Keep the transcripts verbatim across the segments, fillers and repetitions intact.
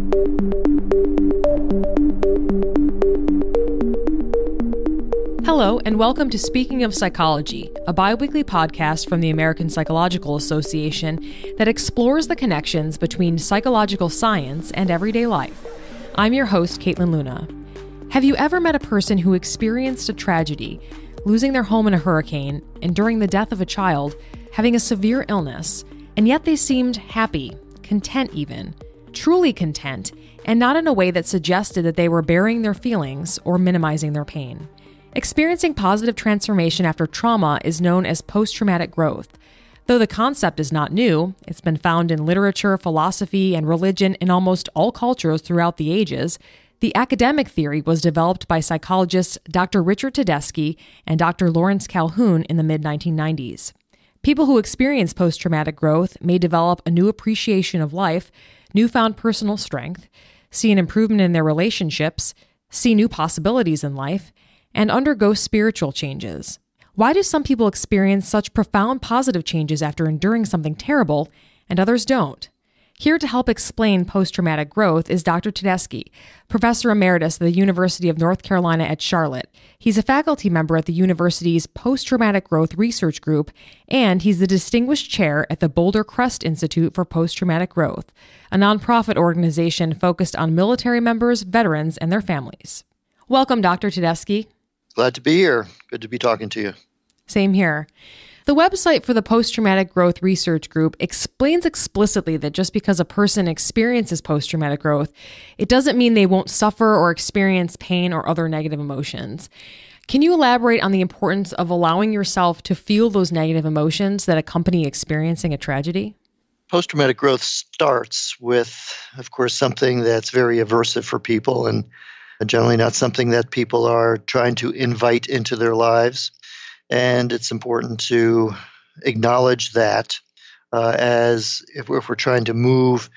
Hello, and welcome to Speaking of Psychology, a bi-weekly podcast from the American Psychological Association that explores the connections between psychological science and everyday life. I'm your host, Caitlin Luna. Have you ever met a person who experienced a tragedy, losing their home in a hurricane, enduring the death of a child, having a severe illness, and yet they seemed happy, content even, truly content, and not in a way that suggested that they were burying their feelings or minimizing their pain? Experiencing positive transformation after trauma is known as posttraumatic growth. Though the concept is not new, it's been found in literature, philosophy, and religion in almost all cultures throughout the ages. The academic theory was developed by psychologists Doctor Richard Tedeschi and Doctor Lawrence Calhoun in the mid nineteen nineties. People who experience post-traumatic growth may develop a new appreciation of life, newfound personal strength, see an improvement in their relationships, see new possibilities in life, and undergo spiritual changes. Why do some people experience such profound positive changes after enduring something terrible, and others don't? Here to help explain post-traumatic growth is Doctor Tedeschi, Professor Emeritus at the University of North Carolina at Charlotte. He's a faculty member at the university's Posttraumatic Growth Research Group, and he's the Distinguished Chair at the Boulder Crest Institute for Posttraumatic Growth, a nonprofit organization focused on military members, veterans, and their families. Welcome, Doctor Tedeschi. Glad to be here. Good to be talking to you. Same here. The website for the Posttraumatic Growth Research Group explains explicitly that just because a person experiences post-traumatic growth, it doesn't mean they won't suffer or experience pain or other negative emotions. Can you elaborate on the importance of allowing yourself to feel those negative emotions that accompany experiencing a tragedy? Post-traumatic growth starts with, of course, something that's very aversive for people and generally not something that people are trying to invite into their lives. And it's important to acknowledge that uh, as if we're, if we're trying to move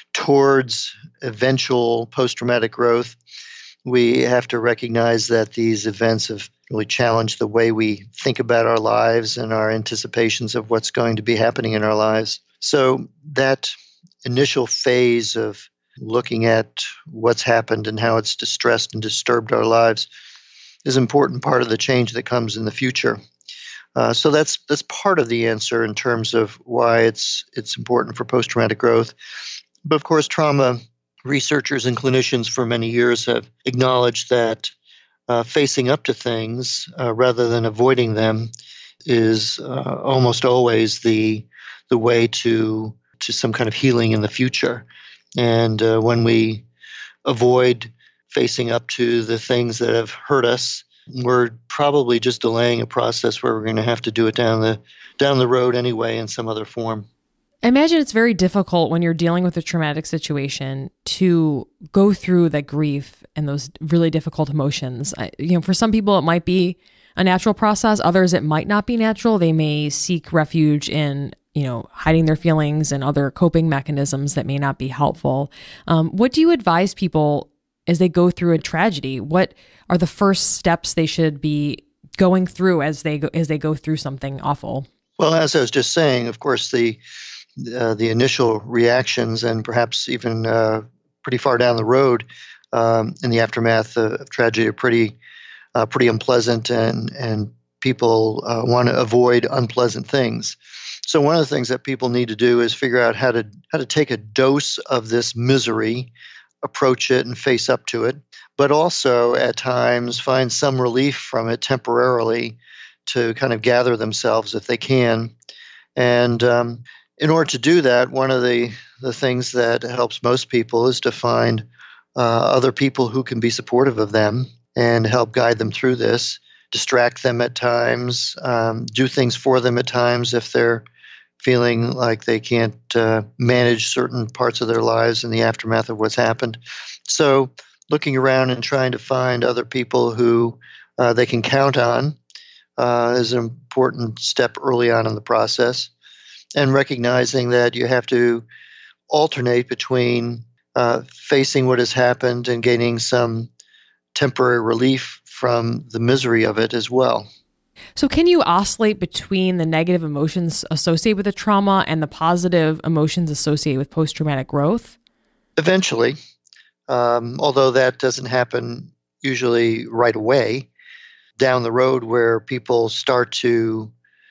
towards eventual post-traumatic growth, we have to recognize that these events have really challenged the way we think about our lives and our anticipations of what's going to be happening in our lives. So that initial phase of looking at what's happened and how it's distressed and disturbed our lives is an important part of the change that comes in the future. Uh, so that's that's part of the answer in terms of why it's it's important for post-traumatic growth. But of course, trauma researchers and clinicians for many years have acknowledged that uh, facing up to things uh, rather than avoiding them is uh, almost always the the way to to some kind of healing in the future. And uh, when we avoid facing up to the things that have hurt us, we're probably just delaying a process where we're going to have to do it down the down the road anyway in some other form. I imagine it's very difficult when you're dealing with a traumatic situation to go through that grief and those really difficult emotions. I, you know, for some people, it might be a natural process. Others, it might not be natural. They may seek refuge in, you know, hiding their feelings and other coping mechanisms that may not be helpful. Um, what do you advise people as they go through a tragedy? What are the first steps they should be going through as they go, as they go through something awful? Well, as I was just saying, of course, the uh, the initial reactions and perhaps even uh, pretty far down the road um, in the aftermath of, of tragedy are pretty uh, pretty unpleasant, and and people uh, want to avoid unpleasant things. So one of the things that people need to do is figure out how to how to take a dose of this misery, approach it and face up to it, but also at times find some relief from it temporarily to kind of gather themselves if they can. And um, in order to do that, one of the, the things that helps most people is to find uh, other people who can be supportive of them and help guide them through this, distract them at times, um, do things for them at times if they're feeling like they can't uh, manage certain parts of their lives in the aftermath of what's happened. So looking around and trying to find other people who uh, they can count on uh, is an important step early on in the process, and recognizing that you have to alternate between uh, facing what has happened and gaining some temporary relief from the misery of it as well. So can you oscillate between the negative emotions associated with the trauma and the positive emotions associated with post-traumatic growth? Eventually. Um, although that doesn't happen usually right away, down the road where people start to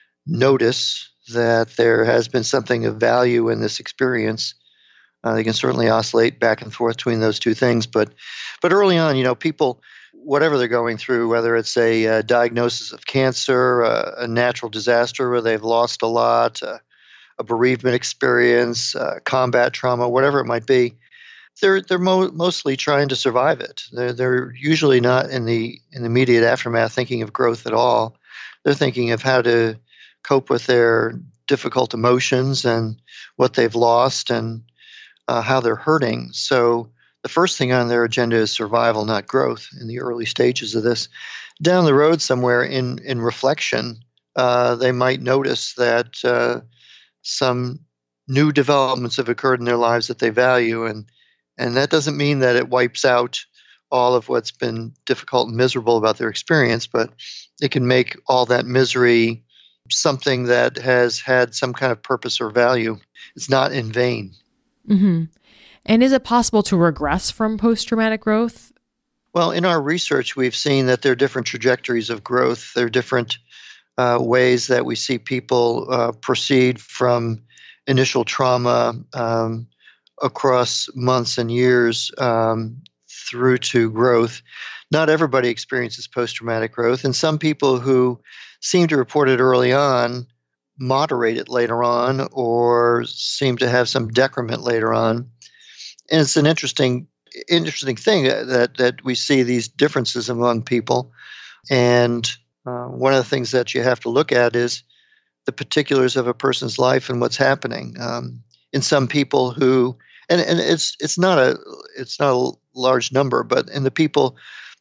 notice that there has been something of value in this experience, uh, they can certainly oscillate back and forth between those two things. But, but early on, you know, people, whatever they're going through, whether it's a, uh diagnosis of cancer, uh, a natural disaster where they've lost a lot, uh, a bereavement experience, uh, combat trauma, whatever it might be, they're they're mo- mostly trying to survive it. They're they're usually not in the in the immediate aftermath thinking of growth at all. They're thinking of how to cope with their difficult emotions and what they've lost and uh, how they're hurting. So the first thing on their agenda is survival, not growth in the early stages of this. Down the road somewhere in, in reflection, uh, they might notice that uh, some new developments have occurred in their lives that they value. And, and that doesn't mean that it wipes out all of what's been difficult and miserable about their experience, but it can make all that misery something that has had some kind of purpose or value. It's not in vain. Mm-hmm. And is it possible to regress from post-traumatic growth? Well, in our research, we've seen that there are different trajectories of growth. There are different uh, ways that we see people uh, proceed from initial trauma um, across months and years um, through to growth. Not everybody experiences post-traumatic growth, and some people who seem to report it early on moderate it later on or seem to have some decrement later on. And it's an interesting interesting thing that, that we see these differences among people. And uh, one of the things that you have to look at is the particulars of a person's life and what's happening. Um, in some people who, and, and it's it's not a it's not a large number, but in the people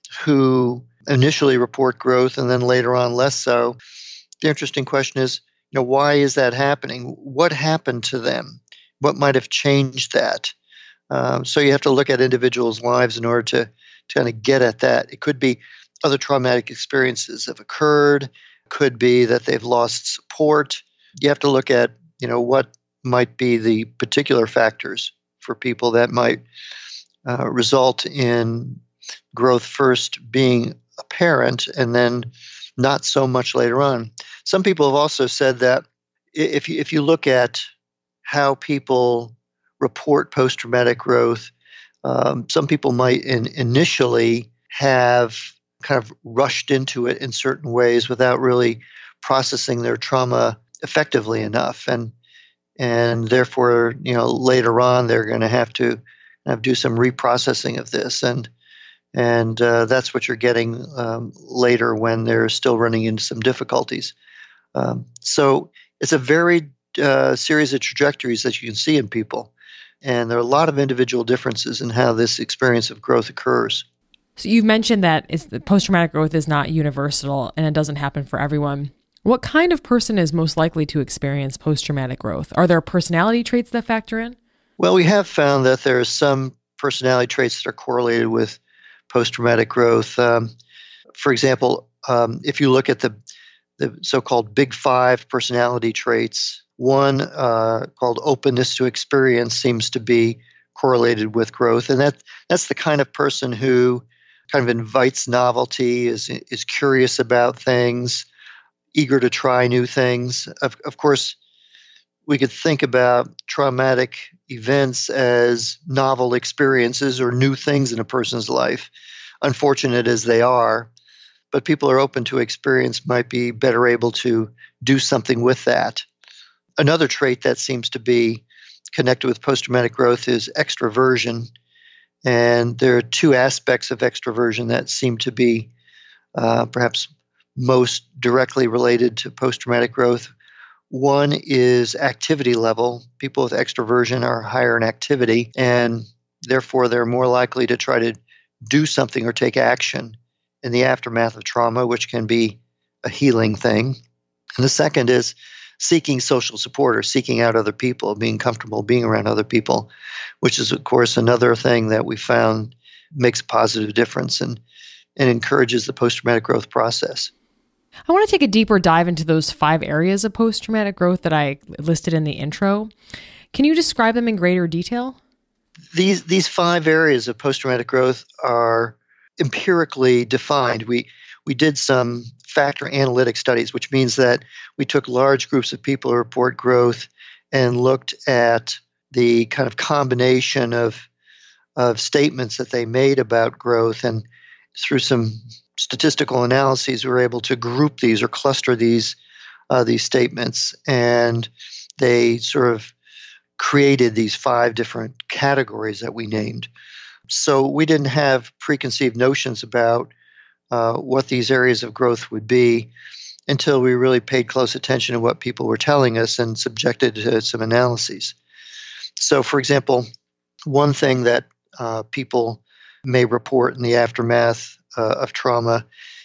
who initially report growth and then later on less so, the interesting question is, you know, why is that happening? What happened to them? What might have changed that? Um, so you have to look at individuals' lives in order to, to kind of get at that. It could be other traumatic experiences have occurred. It could be that they've lost support. You have to look at, you know, what might be the particular factors for people that might uh, result in growth first being apparent and then not so much later on. Some people have also said that if you, if you look at how people report post-traumatic growth, um, some people might in, initially have kind of rushed into it in certain ways without really processing their trauma effectively enough. And and therefore, you know, later on, they're going to have to kind of do some reprocessing of this. And And uh, that's what you're getting um, later when they're still running into some difficulties. Um, so it's a varied uh, series of trajectories that you can see in people. And there are a lot of individual differences in how this experience of growth occurs. So you've mentioned that it's, post-traumatic growth is not universal and it doesn't happen for everyone. What kind of person is most likely to experience post-traumatic growth? Are there personality traits that factor in? Well, we have found that there are some personality traits that are correlated with post-traumatic growth. Um, for example, um, if you look at the, the so-called Big Five personality traits, one uh, called openness to experience seems to be correlated with growth. And that that's the kind of person who kind of invites novelty, is is curious about things, eager to try new things. Of, of course, we could think about traumatic events as novel experiences or new things in a person's life, unfortunate as they are. But people are open to experience might be better able to do something with that. Another trait that seems to be connected with post-traumatic growth is extroversion. And there are two aspects of extroversion that seem to be uh, perhaps most directly related to post-traumatic growth. One is activity level. People with extroversion are higher in activity, and therefore they're more likely to try to do something or take action in the aftermath of trauma, which can be a healing thing. And the second is seeking social support or seeking out other people, being comfortable being around other people, which is, of course, another thing that we found makes a positive difference and, and encourages the post-traumatic growth process. I want to take a deeper dive into those five areas of post-traumatic growth that I listed in the intro. Can you describe them in greater detail? these these five areas of post-traumatic growth are empirically defined. We we did some factor analytic studies, which means that we took large groups of people who report growth and looked at the kind of combination of of statements that they made about growth, and through some statistical analyses, we were able to group these or cluster these uh, these statements, and they sort of created these five different categories that we named. So we didn't have preconceived notions about uh, what these areas of growth would be until we really paid close attention to what people were telling us and subjected to some analyses. So, for example, one thing that uh, people may report in the aftermath uh, of trauma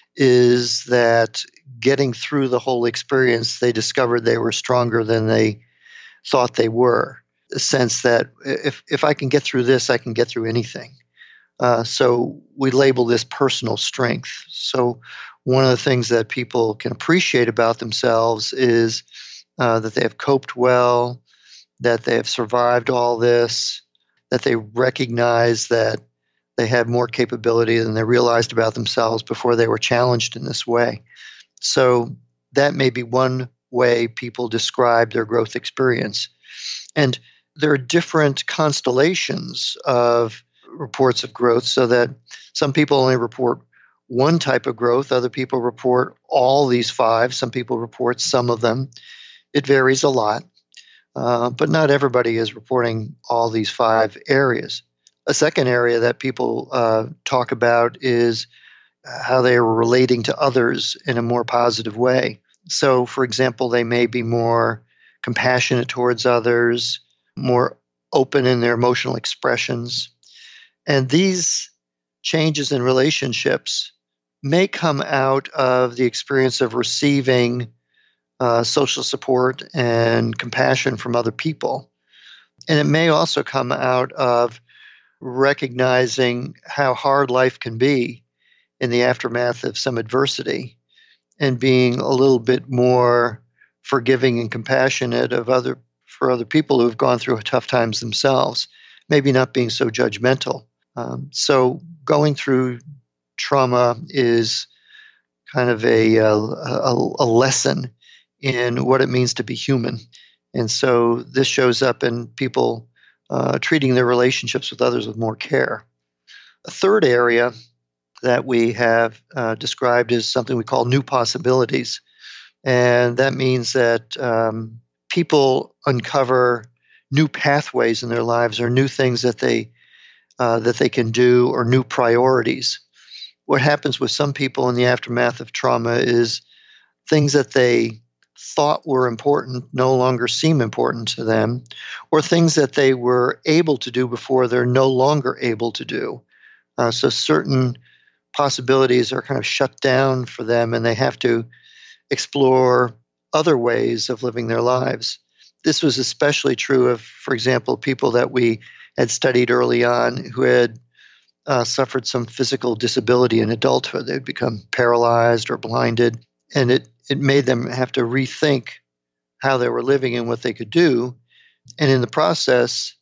is that getting through the whole experience, they discovered they were stronger than they thought they were. A sense that if, if I can get through this, I can get through anything. Uh, so we label this personal strength. So one of the things that people can appreciate about themselves is uh, that they have coped well, that they have survived all this, that they recognize that they have more capability than they realized about themselves before they were challenged in this way. So that may be one way people describe their growth experience. And there are different constellations of reports of growth, so that some people only report one type of growth, other people report all these five, some people report some of them. It varies a lot, uh, but not everybody is reporting all these five areas. A second area that people uh, talk about is how they are relating to others in a more positive way. So, for example, they may be more compassionate towards others, more open in their emotional expressions. And these changes in relationships may come out of the experience of receiving uh, social support and compassion from other people. And it may also come out of recognizing how hard life can be in the aftermath of some adversity and being a little bit more forgiving and compassionate of other for other people who have gone through tough times themselves, maybe not being so judgmental. Um, so going through trauma is kind of a, a, a lesson in what it means to be human. And so this shows up in people uh, treating their relationships with others with more care. A third area that we have uh, described is something we call new possibilities. And that means that um, people uncover new pathways in their lives or new things that they uh, that they can do or new priorities. What happens with some people in the aftermath of trauma is things that they thought were important no longer seem important to them, or things that they were able to do before they're no longer able to do. Uh, so certain possibilities are kind of shut down for them, and they have to explore other ways of living their lives. This was especially true of, for example, people that we had studied early on who had uh, suffered some physical disability in adulthood. They'd become paralyzed or blinded, and it, it made them have to rethink how they were living and what they could do. And in the process,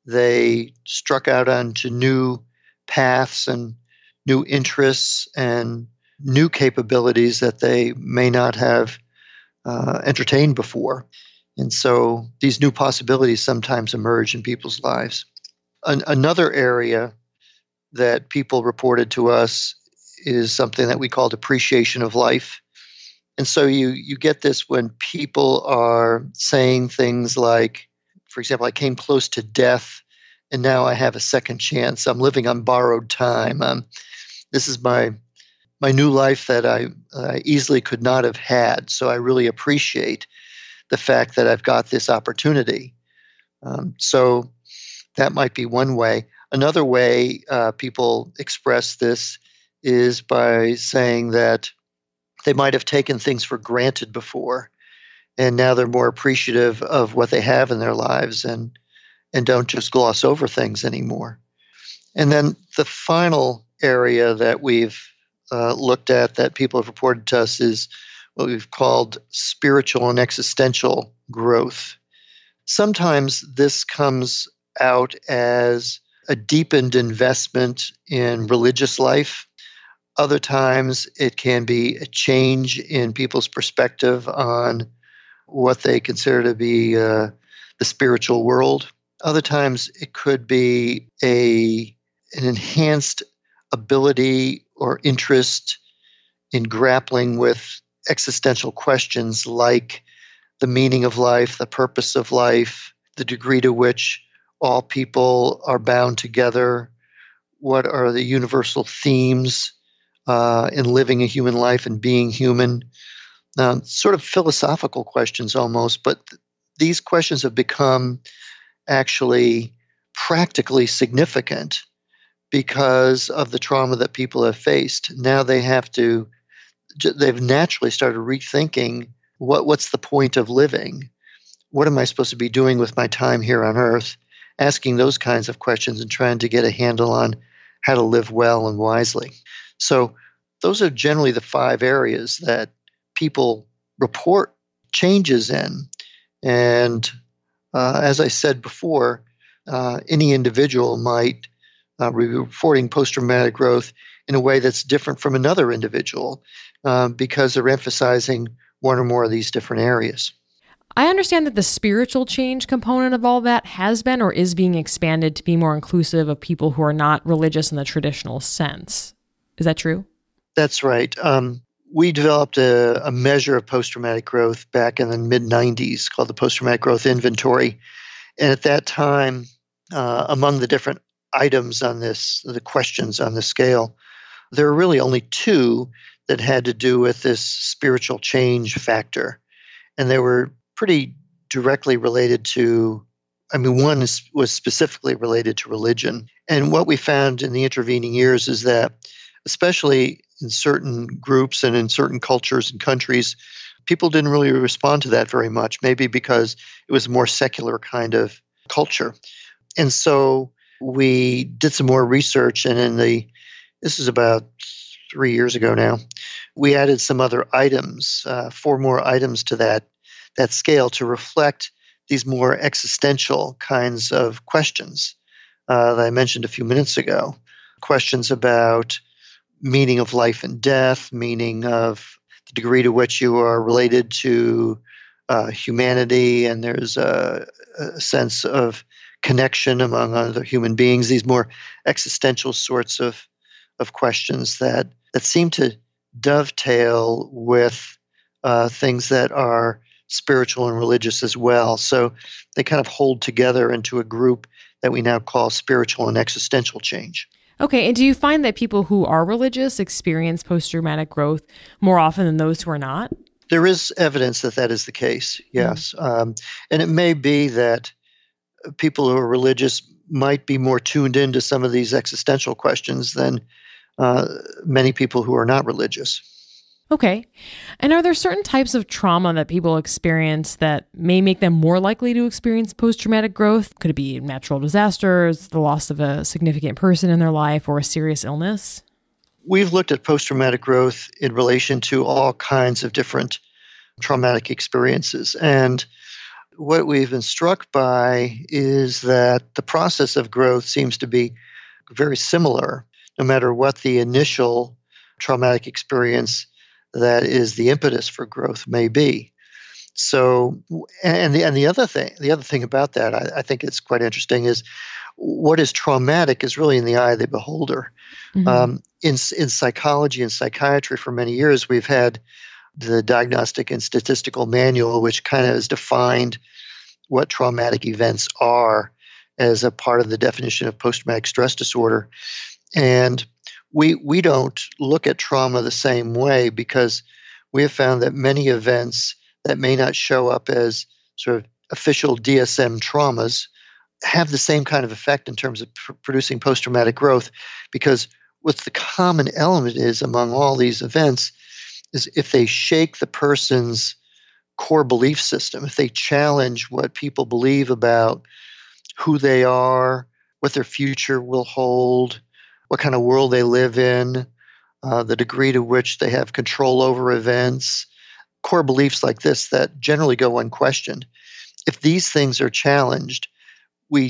they struck out onto new paths and new interests and new capabilities that they may not have uh, entertained before. And so these new possibilities sometimes emerge in people's lives. An- another area that people reported to us is something that we called appreciation of life. And so you you get this when people are saying things like, for example, I came close to death and now I have a second chance. I'm living on borrowed time. Um, this is my my new life that I uh, easily could not have had. So I really appreciate the fact that I've got this opportunity. Um, so that might be one way. Another way uh, people express this is by saying that they might have taken things for granted before, and now they're more appreciative of what they have in their lives and and don't just gloss over things anymore. And then the final area that we've uh, looked at that people have reported to us is what we've called spiritual and existential growth. Sometimes this comes out as a deepened investment in religious life. Other times it can be a change in people's perspective on what they consider to be uh, the spiritual world. Other times it could be a an enhanced ability or interest in grappling with existential questions like the meaning of life, the purpose of life, the degree to which all people are bound together, what are the universal themes uh, in living a human life and being human. Um, sort of philosophical questions almost, but th- these questions have become actually practically significant because of the trauma that people have faced. Now they have to, they've naturally started rethinking what, what's the point of living? What am I supposed to be doing with my time here on earth? Asking those kinds of questions and trying to get a handle on how to live well and wisely. So those are generally the five areas that people report changes in. And uh, as I said before, uh, any individual might uh, be reporting post-traumatic growth in a way that's different from another individual uh, because they're emphasizing one or more of these different areas. I understand that the spiritual change component of all that has been or is being expanded to be more inclusive of people who are not religious in the traditional sense. Is that true? That's right. Um, we developed a, a measure of post-traumatic growth back in the mid nineties called the Post-Traumatic Growth Inventory. And at that time, uh, among the different items on this, the questions on the scale, there were really only two that had to do with this spiritual change factor. And they were pretty directly related to, I mean, one is, was specifically related to religion. And what we found in the intervening years is that, especially in certain groups and in certain cultures and countries, people didn't really respond to that very much, maybe because it was a more secular kind of culture. And so we did some more research, and in the, this is about three years ago now, we added some other items, uh, four more items to that, that scale to reflect these more existential kinds of questions uh, that I mentioned a few minutes ago. Questions about meaning of life and death, meaning of the degree to which you are related to uh, humanity, and there's a, a sense of connection among other human beings, these more existential sorts of, of questions that, that seem to dovetail with uh, things that are spiritual and religious as well. So they kind of hold together into a group that we now call spiritual and existential change. Okay, and do you find that people who are religious experience post-traumatic growth more often than those who are not? There is evidence that that is the case, yes. Mm-hmm. Um, and it may be that people who are religious might be more tuned into some of these existential questions than uh, many people who are not religious. Okay. And are there certain types of trauma that people experience that may make them more likely to experience post-traumatic growth? Could it be natural disasters, the loss of a significant person in their life, or a serious illness? We've looked at post-traumatic growth in relation to all kinds of different traumatic experiences. And what we've been struck by is that the process of growth seems to be very similar, no matter what the initial traumatic experience that is the impetus for growth may be. So, and the and the other thing, the other thing about that, I, I think it's quite interesting, is what is traumatic is really in the eye of the beholder. Mm-hmm. Um, in in psychology and psychiatry, for many years, we've had the Diagnostic and Statistical Manual, which kind of has defined what traumatic events are as a part of the definition of post-traumatic stress disorder, and We we don't look at trauma the same way because we have found that many events that may not show up as sort of official D S M traumas have the same kind of effect in terms of pr- producing post-traumatic growth, because what the common element is among all these events is if they shake the person's core belief system, if they challenge what people believe about who they are, what their future will hold, what kind of world they live in, uh, the degree to which they have control over events, core beliefs like this that generally go unquestioned. If these things are challenged, we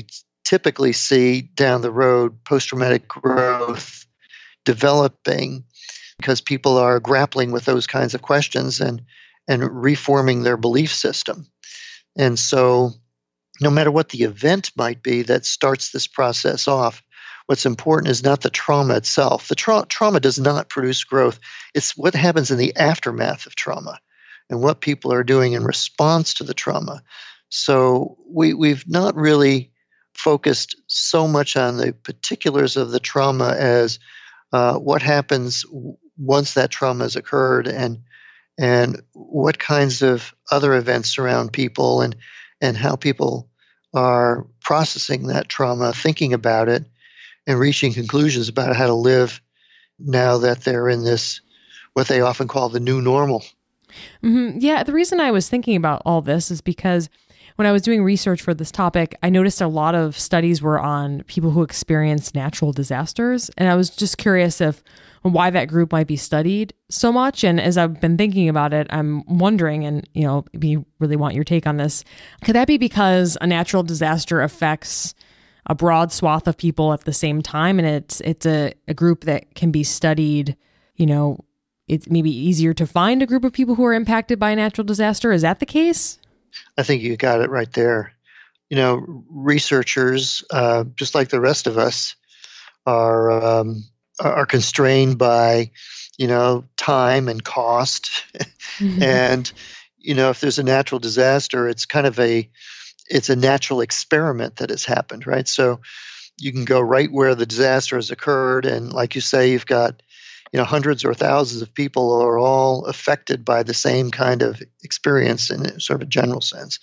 typically see down the road post-traumatic growth developing because people are grappling with those kinds of questions and, and reforming their belief system. And so no matter what the event might be that starts this process off, what's important is not the trauma itself. The tra- trauma does not produce growth. It's what happens in the aftermath of trauma and what people are doing in response to the trauma. So we, we've not really focused so much on the particulars of the trauma as uh, what happens once that trauma has occurred and and what kinds of other events surround people and, and how people are processing that trauma, thinking about it, and reaching conclusions about how to live now that they're in this, what they often call the new normal. Mm-hmm. Yeah, the reason I was thinking about all this is because when I was doing research for this topic, I noticed a lot of studies were on people who experienced natural disasters. And I was just curious if why that group might be studied so much. And as I've been thinking about it, I'm wondering, and you know, we really want your take on this, could that be because a natural disaster affects a broad swath of people at the same time, and it's it's a, a group that can be studied, you know, it's maybe easier to find a group of people who are impacted by a natural disaster? Is that the case? I think you got it right there. You know, researchers, uh, just like the rest of us, are um, are constrained by, you know, time and cost. Mm-hmm. And, you know, if there's a natural disaster, it's kind of a, it's a natural experiment that has happened, right? So you can go right where the disaster has occurred. And like you say, you've got, you know, hundreds or thousands of people who are all affected by the same kind of experience in sort of a general sense.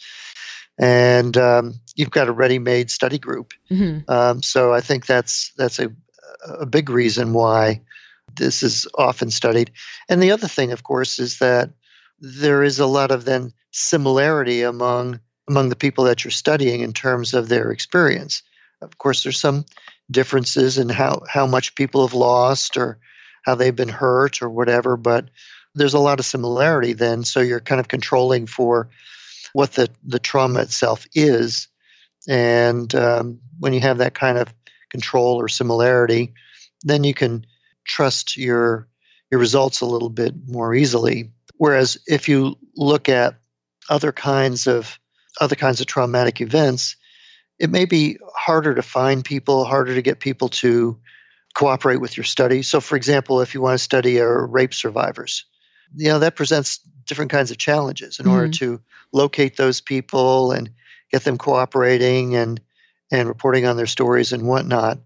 And um, you've got a ready-made study group. Mm-hmm. Um, so I think that's that's a a big reason why this is often studied. And the other thing, of course, is that there is a lot of then similarity among among the people that you're studying in terms of their experience. Of course, there's some differences in how, how much people have lost or how they've been hurt or whatever, but there's a lot of similarity then. So you're kind of controlling for what the, the trauma itself is. And um, when you have that kind of control or similarity, then you can trust your your results a little bit more easily. Whereas if you look at other kinds of other kinds of traumatic events, it may be harder to find people, harder to get people to cooperate with your study. So, for example, if you want to study uh, rape survivors, you know, that presents different kinds of challenges in mm-hmm. order to locate those people and get them cooperating and and reporting on their stories and whatnot.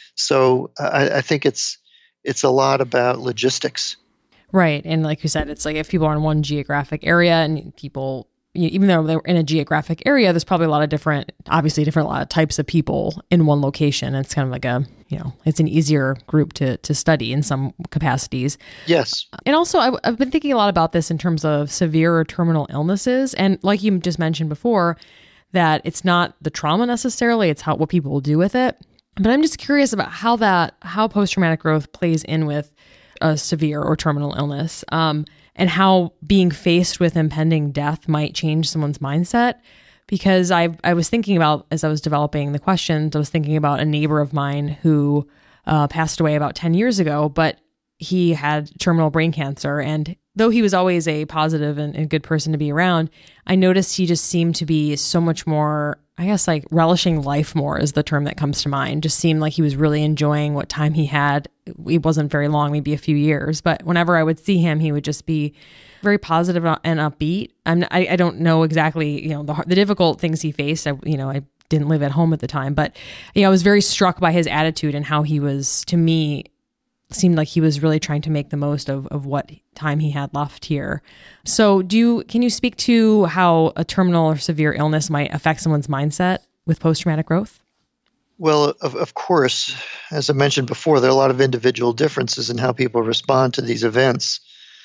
So I, I think it's it's a lot about logistics. Right. And like you said, it's like if people are in one geographic area and people, even though they're in a geographic area, there's probably a lot of different, obviously different a lot of types of people in one location. It's kind of like a, you know, it's an easier group to to study in some capacities. Yes. And also I, I've been thinking a lot about this in terms of severe or terminal illnesses. And like you just mentioned before, that it's not the trauma necessarily, it's how what people will do with it. But I'm just curious about how that, how post-traumatic growth plays in with a severe or terminal illness, um, and how being faced with impending death might change someone's mindset. Because I I was thinking about, as I was developing the questions, I was thinking about a neighbor of mine who uh, passed away about ten years ago, but he had terminal brain cancer. And though he was always a positive and, and good person to be around, I noticed he just seemed to be so much more, I guess, like relishing life more is the term that comes to mind. Just seemed like he was really enjoying what time he had. It wasn't very long, maybe a few years, but whenever I would see him, he would just be very positive and upbeat. I'm, I, I don't know exactly, you know, the, the difficult things he faced. I, you know, I didn't live at home at the time, but you know, I was very struck by his attitude and how he was, to me, seemed like he was really trying to make the most of, of what time he had left here. So do you, can you speak to how a terminal or severe illness might affect someone's mindset with post-traumatic growth? Well, of, of course, as I mentioned before, there are a lot of individual differences in how people respond to these events.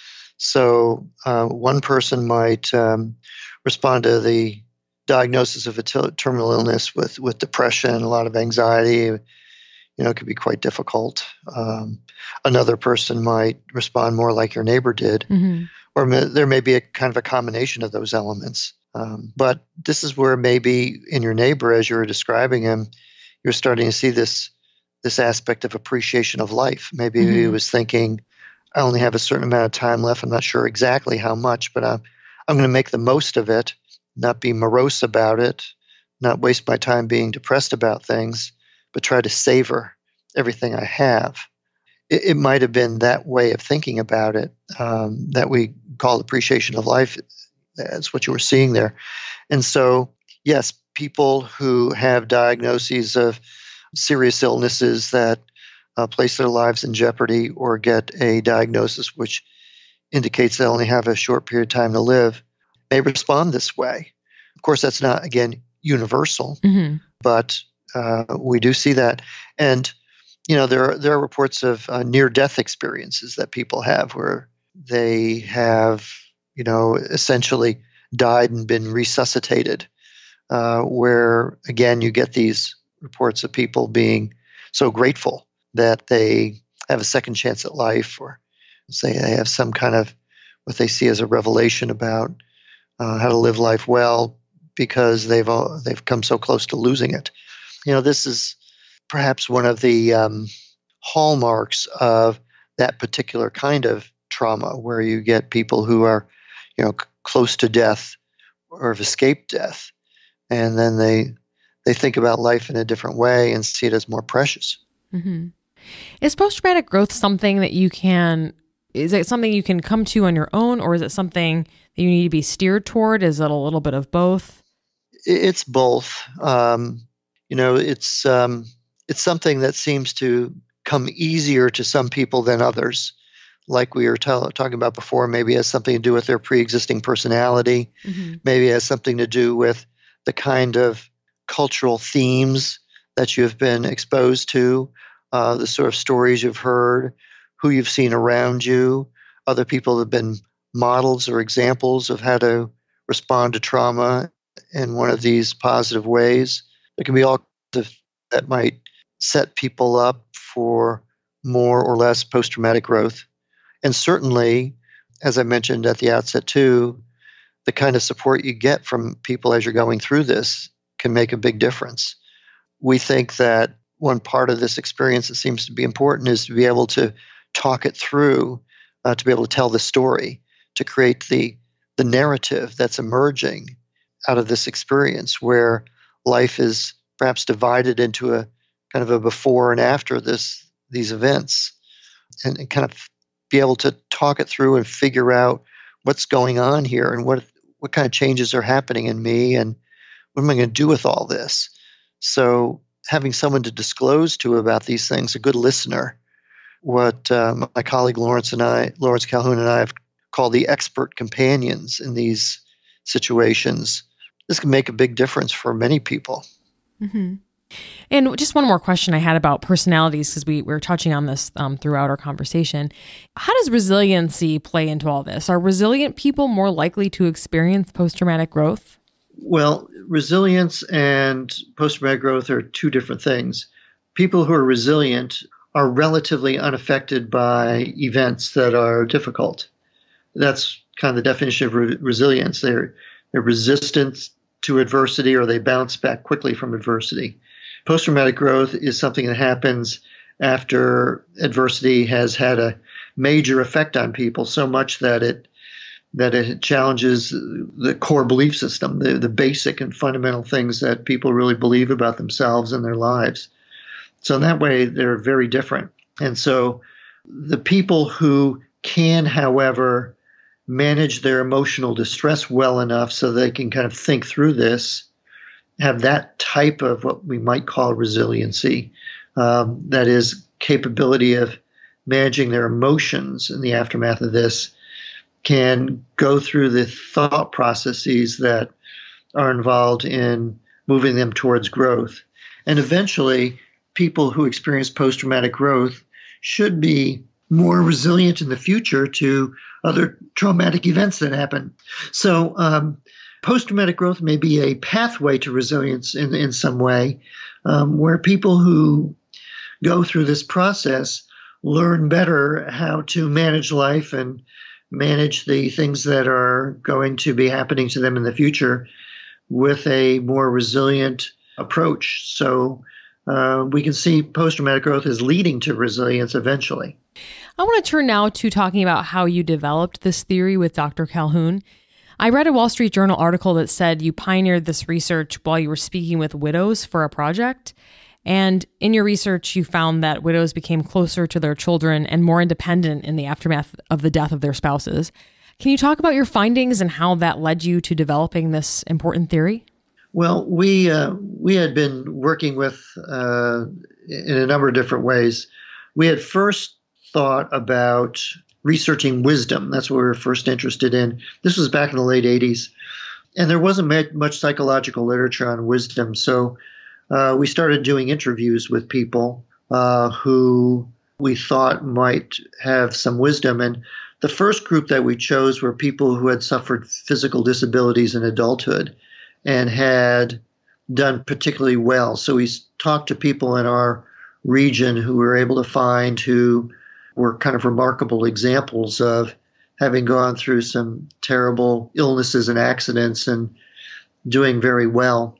So uh, one person might um, respond to the diagnosis of a t- terminal illness with, with depression, a lot of anxiety. You know, it could be quite difficult. Um, another person might respond more like your neighbor did, mm-hmm. or may, there may be a kind of a combination of those elements. Um, but this is where maybe in your neighbor, as you were describing him, you're starting to see this this aspect of appreciation of life. Maybe Mm-hmm. he was thinking, I only have a certain amount of time left. I'm not sure exactly how much, but I'm, I'm going to make the most of it, not be morose about it, not waste my time being depressed about things, but try to savor everything I have. It, it might have been that way of thinking about it um, that we call appreciation of life. That's what you were seeing there. And so, yes, people who have diagnoses of serious illnesses that uh, place their lives in jeopardy or get a diagnosis which indicates they only have a short period of time to live may respond this way. Of course, that's not, again, universal, Mm-hmm. but uh, we do see that. And, you know, there are, there are reports of uh, near-death experiences that people have where they have, you know, essentially died and been resuscitated, uh, where, again, you get these reports of people being so grateful that they have a second chance at life, or say they have some kind of what they see as a revelation about uh, how to live life well because they've all, they've come so close to losing it. You know, this is perhaps one of the um, hallmarks of that particular kind of trauma, where you get people who are, you know, c- close to death or have escaped death, and then they they think about life in a different way and see it as more precious. Mm-hmm. Is post-traumatic growth something that you can, is it something you can come to on your own, or is it something that you need to be steered toward? Is it a little bit of both? It's both. Um, you know, it's um, it's something that seems to come easier to some people than others. Like we were t- talking about before, maybe it has something to do with their pre-existing personality. Mm-hmm. Maybe it has something to do with the kind of cultural themes that you've been exposed to, uh, the sort of stories you've heard, who you've seen around you, other people have been models or examples of how to respond to trauma in one of these positive ways. There can be all kinds of that might set people up for more or less post-traumatic growth. And certainly, as I mentioned at the outset too, the kind of support you get from people as you're going through this can make a big difference. We think that one part of this experience that seems to be important is to be able to talk it through, uh, to be able to tell the story, to create the the narrative that's emerging out of this experience, where life is perhaps divided into a kind of a before and after this these events, and, and kind of be able to talk it through and figure out what's going on here and what what kind of changes are happening in me and what am I going to do with all this? So having someone to disclose to about these things, a good listener, what um, my colleague Lawrence and I, Lawrence Calhoun and I have called the expert companions in these situations. This can make a big difference for many people. Mm-hmm. And just one more question I had about personalities, because we, we were touching on this um, throughout our conversation. How does resiliency play into all this? Are resilient people more likely to experience post-traumatic growth? Well, resilience and post-traumatic growth are two different things. People who are resilient are relatively unaffected by events that are difficult. That's kind of the definition of re- resilience. They're, they're resistant to adversity, or they bounce back quickly from adversity. Post-traumatic growth is something that happens after adversity has had a major effect on people, so much that it that it challenges the core belief system, the, the basic and fundamental things that people really believe about themselves and their lives. So in that way, they're very different. And so the people who can, however, manage their emotional distress well enough so they can kind of think through this, have that type of what we might call resiliency, um, that is, capability of managing their emotions in the aftermath of this, can go through the thought processes that are involved in moving them towards growth. And eventually, people who experience post-traumatic growth should be more resilient in the future to other traumatic events that happen. So um, post-traumatic growth may be a pathway to resilience in, in some way, um, where people who go through this process learn better how to manage life and manage the things that are going to be happening to them in the future with a more resilient approach. So uh, we can see post-traumatic growth is leading to resilience eventually. I want to turn now to talking about how you developed this theory with Doctor Calhoun. I read a Wall Street Journal article that said you pioneered this research while you were speaking with widows for a project. And in your research, you found that widows became closer to their children and more independent in the aftermath of the death of their spouses. Can you talk about your findings and how that led you to developing this important theory? Well, we uh, we had been working with uh, in a number of different ways. We had first thought about researching wisdom. That's what we were first interested in. This was back in the late eighties. And there wasn't much psychological literature on wisdom. So uh, we started doing interviews with people uh, who we thought might have some wisdom. And the first group that we chose were people who had suffered physical disabilities in adulthood and had done particularly well. So we talked to people in our region who we were able to find who were kind of remarkable examples of having gone through some terrible illnesses and accidents and doing very well.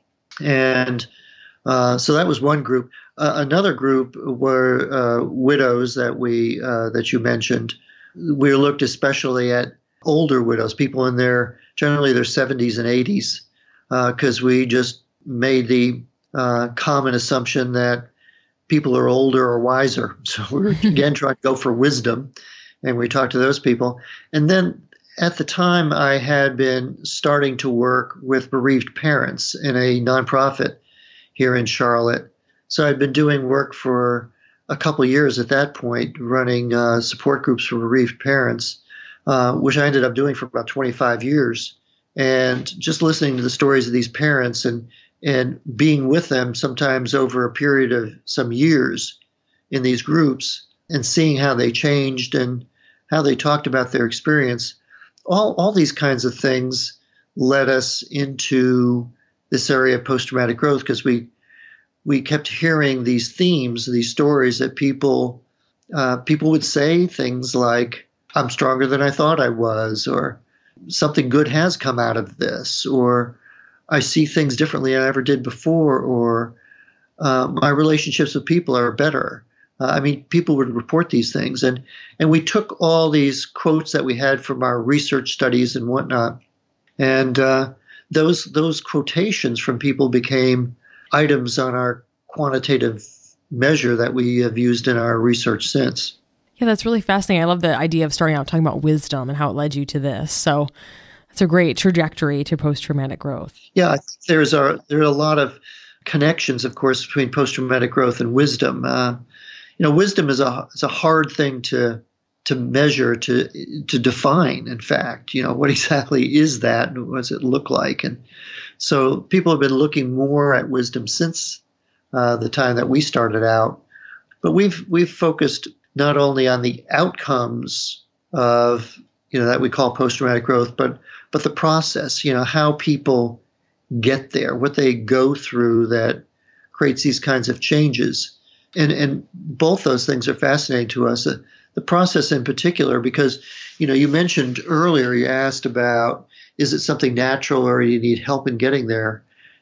And uh, so that was one group. Uh, another group were uh, widows that we uh, that you mentioned. We looked especially at older widows, people in their generally their seventies and eighties, because uh, we just made the uh, common assumption that people are older or wiser. So we were again trying to go for wisdom, and we talked to those people. And then at the time, I had been starting to work with bereaved parents in a nonprofit here in Charlotte. So I'd been doing work for a couple of years at that point, running uh, support groups for bereaved parents, uh, which I ended up doing for about twenty-five years. And just listening to the stories of these parents and and being with them sometimes over a period of some years in these groups and seeing how they changed and how they talked about their experience, all, all these kinds of things led us into this area of post-traumatic growth because we we kept hearing these themes, these stories that people uh, people would say things like, I'm stronger than I thought I was, or something good has come out of this, or I see things differently than I ever did before, or uh, my relationships with people are better. Uh, I mean, people would report these things. And, and we took all these quotes that we had from our research studies and whatnot, and uh, those those quotations from people became items on our quantitative measure that we have used in our research since. Yeah, that's really fascinating. I love the idea of starting out talking about wisdom and how it led you to this. So it's a great trajectory to post-traumatic growth. Yeah, I think there's a, there are a lot of connections, of course, between post-traumatic growth and wisdom. Uh, you know, wisdom is a is a hard thing to to measure, to to define. In fact, you know, what exactly is that, and what does it look like? And so people have been looking more at wisdom since uh, the time that we started out. But we've we've focused not only on the outcomes of, you know, that we call post-traumatic growth, but but the process, you know, how people get there, what they go through that creates these kinds of changes. And and both those things are fascinating to us. The, the process in particular, because, you know, you mentioned earlier, you asked about, is it something natural or do you need help in getting there?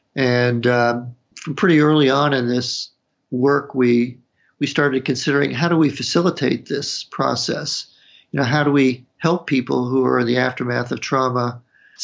And um, from pretty early on in this work, we we started considering, how do we facilitate this process? You know, how do we help people who are in the aftermath of trauma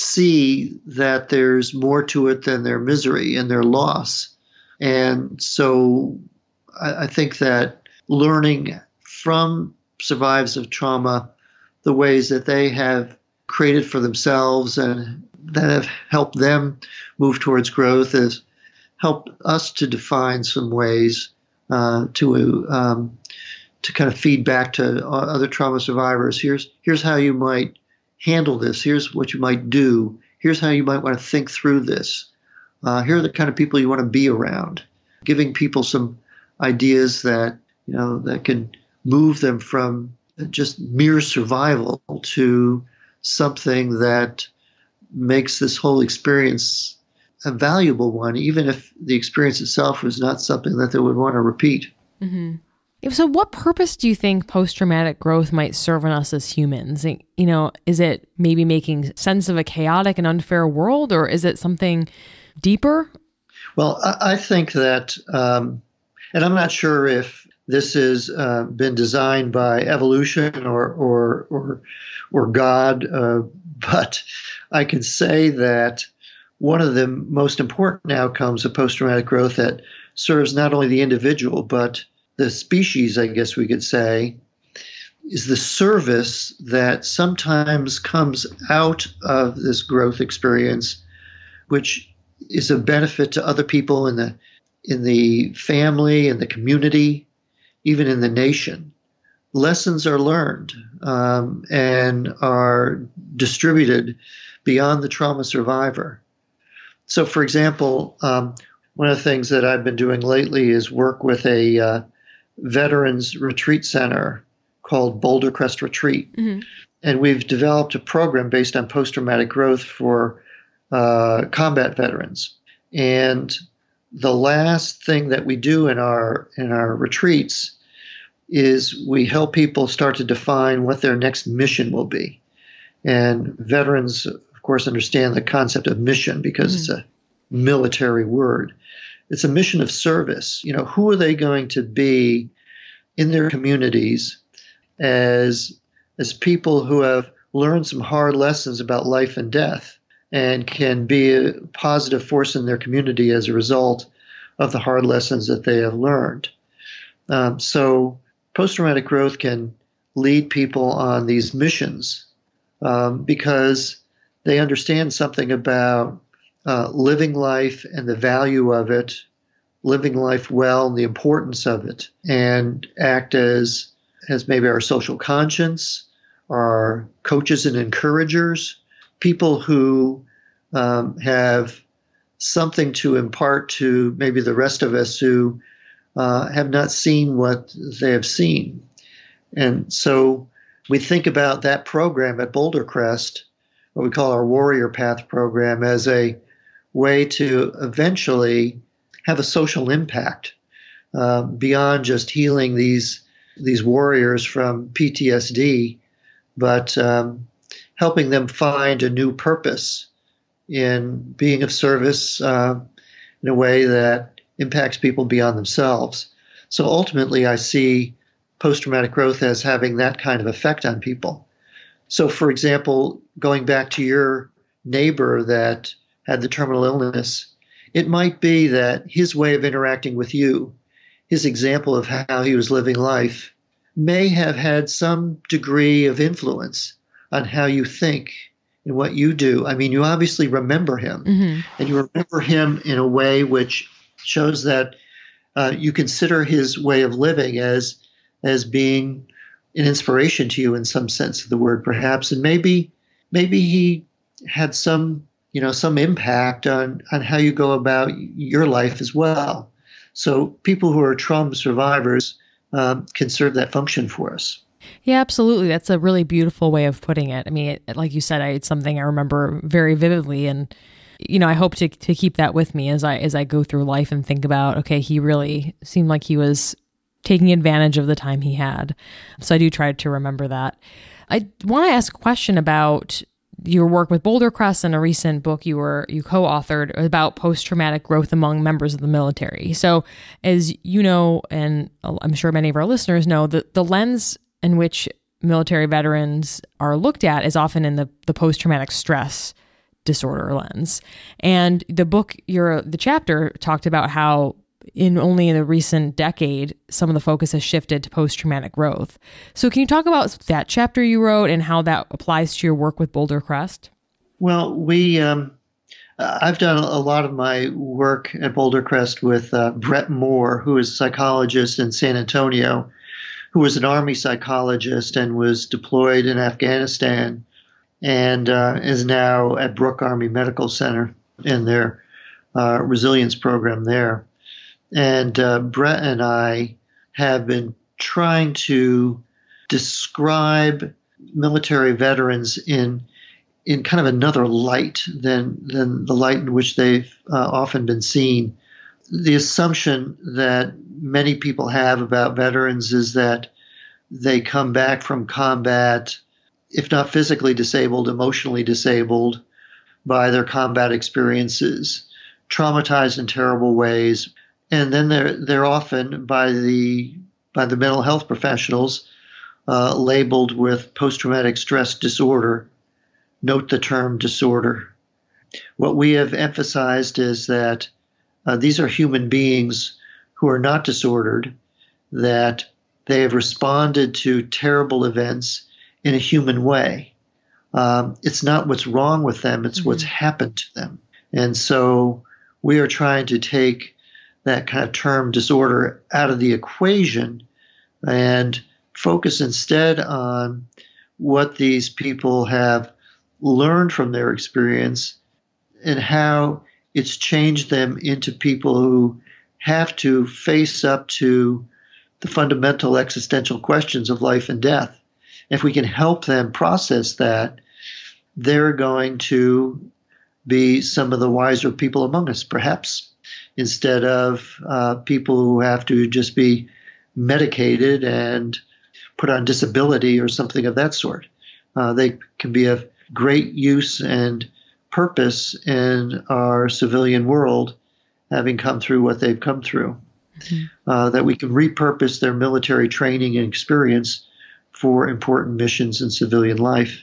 see that there's more to it than their misery and their loss? And so I, I think that learning from survivors of trauma, the ways that they have created for themselves and that have helped them move towards growth has helped us to define some ways uh, to um, to kind of feed back to other trauma survivors. Here's here's how you might handle this. Here's what you might do. Here's how you might want to think through this. Uh, here are the kind of people you want to be around. Giving people some ideas that, you know, that can move them from just mere survival to something that makes this whole experience a valuable one, even if the experience itself was not something that they would want to repeat. Mm-hmm. So what purpose do you think post-traumatic growth might serve in us as humans? You know, is it maybe making sense of a chaotic and unfair world, or is it something deeper? Well, I, I think that um, And I'm not sure if this has uh, been designed by evolution or or or, or God, uh, but I can say that one of the most important outcomes of post-traumatic growth that serves not only the individual but the species, I guess we could say, is the service that sometimes comes out of this growth experience, which is a benefit to other people in the in the family, in the community, even in the nation. Lessons are learned um, and are distributed beyond the trauma survivor. So, for example, um, one of the things that I've been doing lately is work with a uh, veterans retreat center called Boulder Crest Retreat. Mm-hmm. And we've developed a program based on post-traumatic growth for uh, combat veterans. And the last thing that we do in our in our retreats is we help people start to define what their next mission will be. And veterans, of course, understand the concept of mission because mm-hmm. it's a military word. It's a mission of service. You know, who are they going to be in their communities as as people who have learned some hard lessons about life and death and can be a positive force in their community as a result of the hard lessons that they have learned. Um, so post-traumatic growth can lead people on these missions um, because they understand something about uh, living life and the value of it, living life well and the importance of it, and act as, as maybe our social conscience, our coaches and encouragers, people who um, have something to impart to maybe the rest of us who uh, have not seen what they have seen. And so we think about that program at Boulder Crest, what we call our Warrior Path program, as a way to eventually have a social impact uh, beyond just healing these these warriors from P T S D, but um, helping them find a new purpose in being of service uh, in a way that impacts people beyond themselves. So ultimately, I see post-traumatic growth as having that kind of effect on people. So, for example, going back to your neighbor that had the terminal illness, it might be that his way of interacting with you, his example of how he was living life, may have had some degree of influence on how you think and what you do. I mean, you obviously remember him, mm-hmm. and you remember him in a way which shows that uh, you consider his way of living as as being an inspiration to you in some sense of the word, perhaps. And maybe maybe he had some, you know, some impact on, on how you go about your life as well. So people who are trauma survivors um, can serve that function for us. Yeah, absolutely. That's a really beautiful way of putting it. I mean, it, like you said, I, it's something I remember very vividly, and you know, I hope to to keep that with me as I as I go through life and think about, okay, he really seemed like he was taking advantage of the time he had. So I do try to remember that. I want to ask a question about your work with Boulder Crest and a recent book you were you co-authored about post-traumatic growth among members of the military. So as you know, and I'm sure many of our listeners know, the, the lens in which military veterans are looked at is often in the, the post-traumatic stress disorder lens. And the book, your the chapter talked about how in only in the recent decade, some of the focus has shifted to post-traumatic growth. So can you talk about that chapter you wrote and how that applies to your work with Boulder Crest? Well, we um, I've done a lot of my work at Boulder Crest with uh, Brett Moore, who is a psychologist in San Antonio, who was an Army psychologist and was deployed in Afghanistan and uh, is now at Brooke Army Medical Center in their uh, resilience program there. And uh, Brett and I have been trying to describe military veterans in in kind of another light than than the light in which they've uh, often been seen. The assumption that many people have about veterans is that they come back from combat, if not physically disabled, emotionally disabled by their combat experiences, traumatized in terrible ways, and then they're they're often by the by the mental health professionals uh, labeled with post-traumatic stress disorder. Note the term disorder. What we have emphasized is that uh, these are human beings who are not disordered, that they have responded to terrible events in a human way. Um, it's not what's wrong with them, it's mm-hmm. what's happened to them. And so we are trying to take that kind of term disorder out of the equation and focus instead on what these people have learned from their experience and how it's changed them into people who have to face up to the fundamental existential questions of life and death. If we can help them process that, they're going to be some of the wiser people among us, perhaps, instead of uh, people who have to just be medicated and put on disability or something of that sort. Uh, they can be of great use and purpose in our civilian world, having come through what they've come through. Mm-hmm. Uh, that we can repurpose their military training and experience for important missions in civilian life.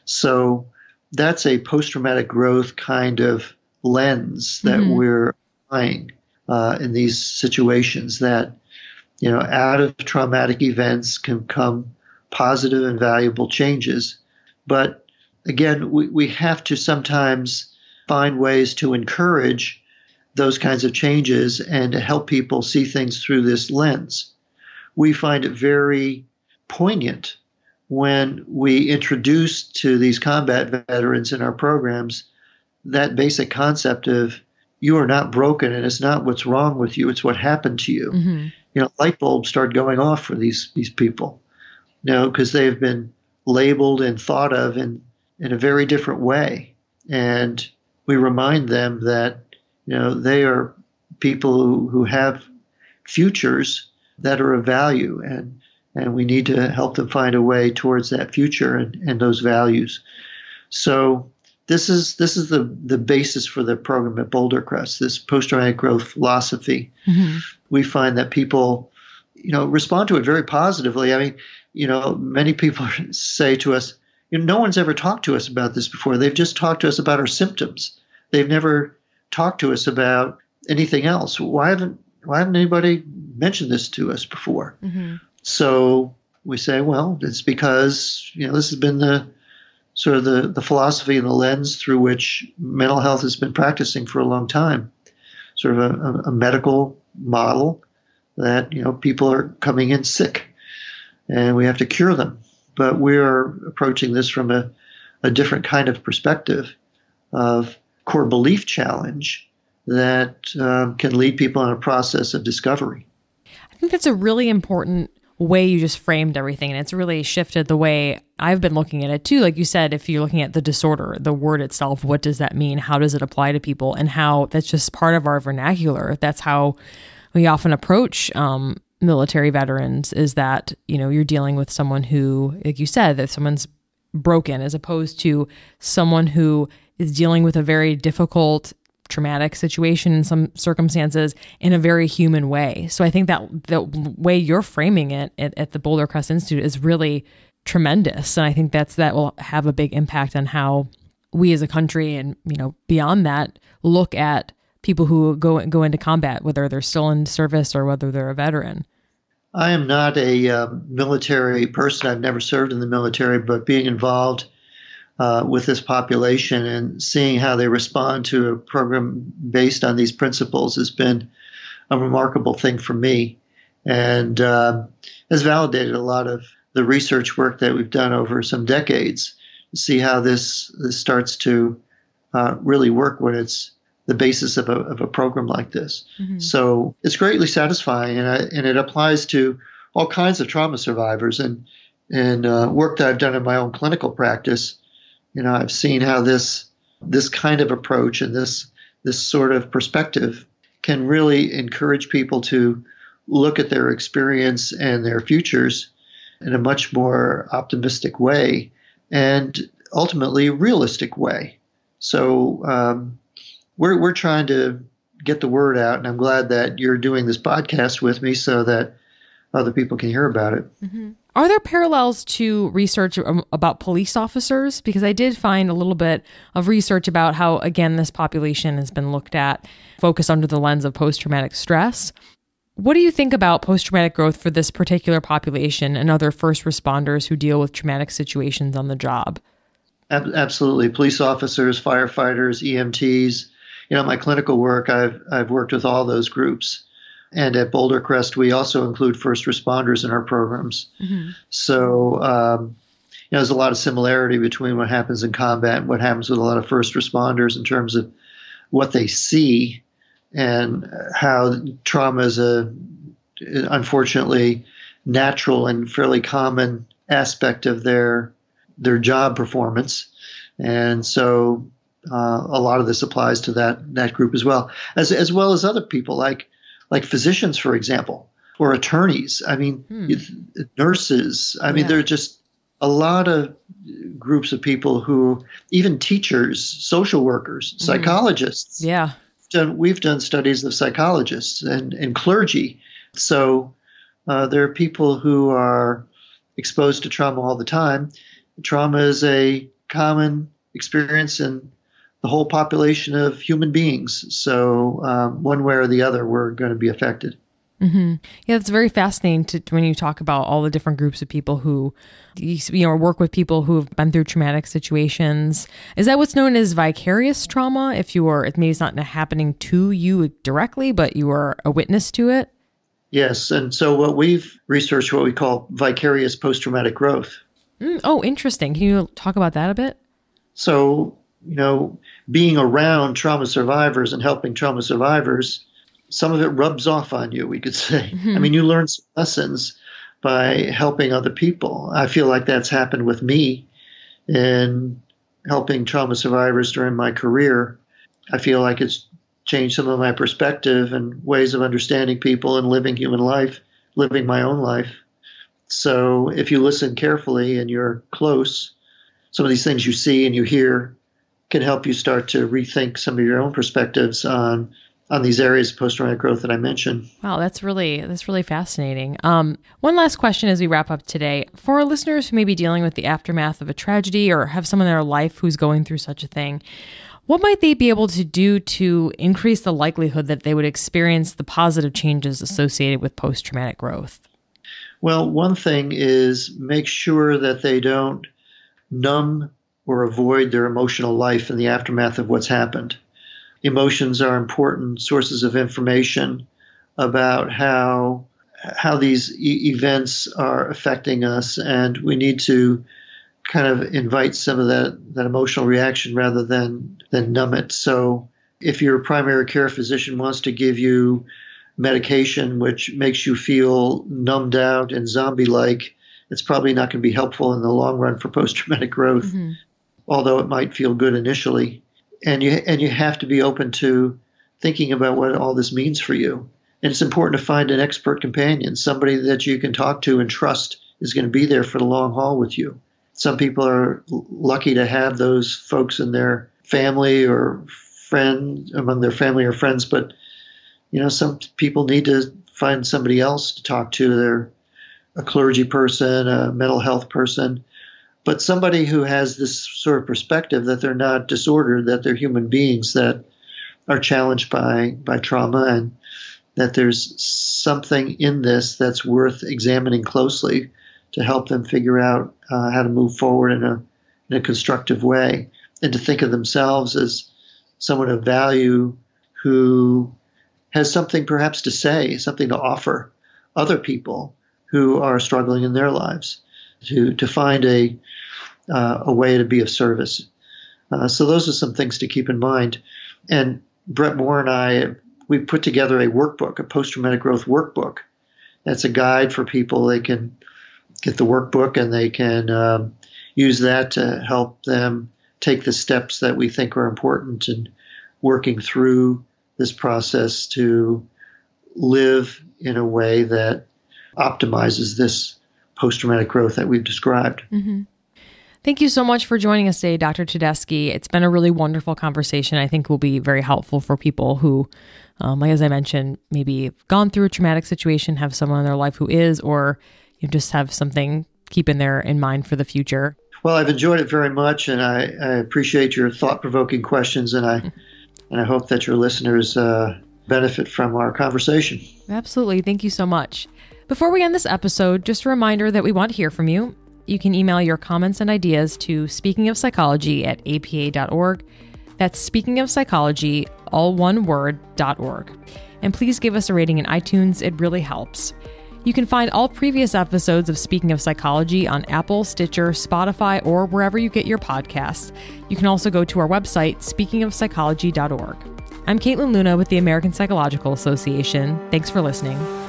So that's a post-traumatic growth kind of lens that mm-hmm. we're applying uh, in these situations, that, you know, out of traumatic events can come positive and valuable changes. But again, we, we have to sometimes find ways to encourage those kinds of changes and to help people see things through this lens. We find it very poignant when we introduce to these combat veterans in our programs that basic concept of you are not broken and it's not what's wrong with you, it's what happened to you. Mm-hmm. You know, light bulbs start going off for these these people, you know, because they've been labeled and thought of in, in a very different way. And we remind them that, you know, they are people who, who have futures that are of value, and and we need to help them find a way towards that future and, and those values. So this is this is the, the basis for the program at Boulder Crest, this post-traumatic growth philosophy. Mm-hmm. We find that people, you know, respond to it very positively. I mean, you know, many people say to us, you know, no one's ever talked to us about this before. They've just talked to us about our symptoms. They've never talked to us about anything else. Why haven't why haven't anybody mentioned this to us before? Mm-hmm. So we say, well, it's because, you know, this has been the sort of the, the philosophy and the lens through which mental health has been practicing for a long time. Sort of a, a medical model that, you know, people are coming in sick and we have to cure them. But we're approaching this from a, a different kind of perspective of core belief challenge that um, can lead people on a process of discovery. I think that's a really important way you just framed everything. And it's really shifted the way I've been looking at it too. Like you said, if you're looking at the disorder, the word itself, what does that mean? How does it apply to people? And how that's just part of our vernacular. That's how we often approach um, military veterans, is that, you know, you're dealing with someone who, like you said, that someone's broken, as opposed to someone who is dealing with a very difficult, traumatic situation in some circumstances in a very human way. So I think that the way you're framing it at, at the Boulder Crest Institute is really tremendous. And I think that's, that will have a big impact on how we as a country and, you know, beyond that, look at people who go go into combat, whether they're still in service or whether they're a veteran. I am not a uh, military person. I've never served in the military, but being involved Uh, with this population and seeing how they respond to a program based on these principles has been a remarkable thing for me, and uh, has validated a lot of the research work that we've done over some decades to see how this, this starts to uh, really work when it's the basis of a, of a program like this. Mm-hmm. So it's greatly satisfying, and, I, and it applies to all kinds of trauma survivors. And, and uh, work that I've done in my own clinical practice, you know, I've seen how this this kind of approach and this this sort of perspective can really encourage people to look at their experience and their futures in a much more optimistic way and ultimately realistic way. So um, we're we're trying to get the word out. And I'm glad that you're doing this podcast with me so that other people can hear about it. Mm-hmm. Are there parallels to research about police officers? Because I did find a little bit of research about how, again, this population has been looked at, focused under the lens of post-traumatic stress. What do you think about post-traumatic growth for this particular population and other first responders who deal with traumatic situations on the job? Absolutely. Police officers, firefighters, E M Ts. You know, my clinical work, I've I've worked with all those groups. And at Boulder Crest, we also include first responders in our programs. Mm-hmm. So, um, you know, there's a lot of similarity between what happens in combat and what happens with a lot of first responders in terms of what they see and how trauma is a, unfortunately, natural and fairly common aspect of their their job performance. And so uh, a lot of this applies to that that group as well, as as well as other people like like physicians, for example, or attorneys. I mean, hmm. nurses. I mean, yeah. there are just a lot of groups of people who, even teachers, social workers, mm-hmm. psychologists. Yeah. Done, we've done studies of psychologists and, and clergy. So uh, there are people who are exposed to trauma all the time. Trauma is a common experience in the whole population of human beings. So um, one way or the other, we're going to be affected. Mm-hmm. Yeah, it's very fascinating to, when you talk about all the different groups of people who, you know, work with people who have been through traumatic situations. Is that what's known as vicarious trauma? If you are, maybe it's not happening to you directly, but you are a witness to it? Yes. And so what we've researched, what we call vicarious post-traumatic growth. Mm, oh, interesting. Can you talk about that a bit? So, you know, being around trauma survivors and helping trauma survivors, some of it rubs off on you, we could say. Mm-hmm. I mean, you learn some lessons by helping other people. I feel like that's happened with me in helping trauma survivors during my career. I feel like it's changed some of my perspective and ways of understanding people and living human life, living my own life. So if you listen carefully and you're close, some of these things you see and you hear can help you start to rethink some of your own perspectives on on these areas of post-traumatic growth that I mentioned. Wow, that's really that's really fascinating. Um, one last question as we wrap up today. For our listeners who may be dealing with the aftermath of a tragedy or have someone in their life who's going through such a thing, what might they be able to do to increase the likelihood that they would experience the positive changes associated with post-traumatic growth? Well, one thing is make sure that they don't numb or avoid their emotional life in the aftermath of what's happened. Emotions are important sources of information about how how these e- events are affecting us, and we need to kind of invite some of that, that emotional reaction rather than, than numb it. So if your primary care physician wants to give you medication which makes you feel numbed out and zombie-like, it's probably not going to be helpful in the long run for post-traumatic growth, mm-hmm. although it might feel good initially. And you and you have to be open to thinking about what all this means for you. And it's important to find an expert companion, somebody that you can talk to and trust is going to be there for the long haul with you. Some people are lucky to have those folks in their family or friend among their family or friends, but you know, some people need to find somebody else to talk to. They're a clergy person, a mental health person, but somebody who has this sort of perspective that they're not disordered, that they're human beings that are challenged by, by trauma, and that there's something in this that's worth examining closely to help them figure out uh, how to move forward in a, in a constructive way, and to think of themselves as someone of value who has something perhaps to say, something to offer other people who are struggling in their lives, to to find a uh, a way to be of service. Uh, so those are some things to keep in mind. And Brett Moore and I, we put together a workbook, a post-traumatic growth workbook. That's a guide for people. They can get the workbook and they can um, use that to help them take the steps that we think are important in working through this process to live in a way that optimizes this post-traumatic growth that we've described. Mm-hmm. Thank you so much for joining us today, Doctor Tedeschi. It's been a really wonderful conversation. I think will be very helpful for people who, um, like as I mentioned, maybe have gone through a traumatic situation, have someone in their life who is, or you just have something keep in there in mind for the future. Well, I've enjoyed it very much, and I, I appreciate your thought-provoking questions, and I and I hope that your listeners uh, benefit from our conversation. Absolutely. Thank you so much. Before we end this episode, just a reminder that we want to hear from you. You can email your comments and ideas to speakingofpsychology at a p a dot org. That's Speaking of Psychology, all one word, .org. And please give us a rating in iTunes. It really helps. You can find all previous episodes of Speaking of Psychology on Apple, Stitcher, Spotify, or wherever you get your podcasts. You can also go to our website, speaking of psychology dot org. I'm Caitlin Luna with the American Psychological Association. Thanks for listening.